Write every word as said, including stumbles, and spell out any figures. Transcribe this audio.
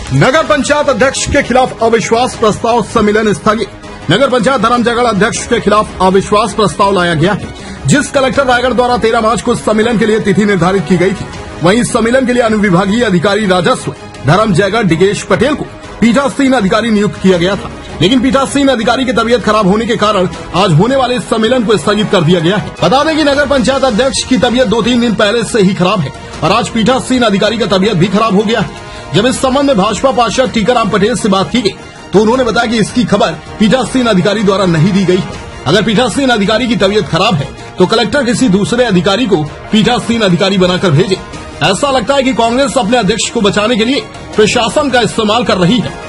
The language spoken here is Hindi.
नगर पंचायत अध्यक्ष के खिलाफ अविश्वास प्रस्ताव सम्मेलन स्थगित। नगर पंचायत धर्मजयगढ़ अध्यक्ष के खिलाफ अविश्वास प्रस्ताव लाया गया है, जिस कलेक्टर रायगढ़ द्वारा तेरह मार्च को सम्मेलन के लिए तिथि निर्धारित की गई थी। वहीं सम्मेलन के लिए अनुविभागीय अधिकारी राजस्व धर्मजयगढ़ डिगेश पटेल को पीठासीन अधिकारी नियुक्त किया गया था, लेकिन पीठासीन अधिकारी की तबीयत खराब होने के कारण आज होने वाले इस सम्मेलन को स्थगित कर दिया गया है। बता दें कि नगर पंचायत अध्यक्ष की तबीयत दो तीन दिन पहले से ही खराब है और आज पीठासीन अधिकारी का तबीयत भी खराब हो गया है। जब इस संबंध में भाजपा पार्षद टीकाराम पटेल से बात की गई तो उन्होंने बताया कि इसकी खबर पीठासीन अधिकारी द्वारा नहीं दी गई। अगर पीठासीन अधिकारी की तबीयत खराब है तो कलेक्टर किसी दूसरे अधिकारी को पीठासीन अधिकारी बनाकर भेजे। ऐसा लगता है कि कांग्रेस अपने अध्यक्ष को बचाने के लिए प्रशासन का इस्तेमाल कर रही है।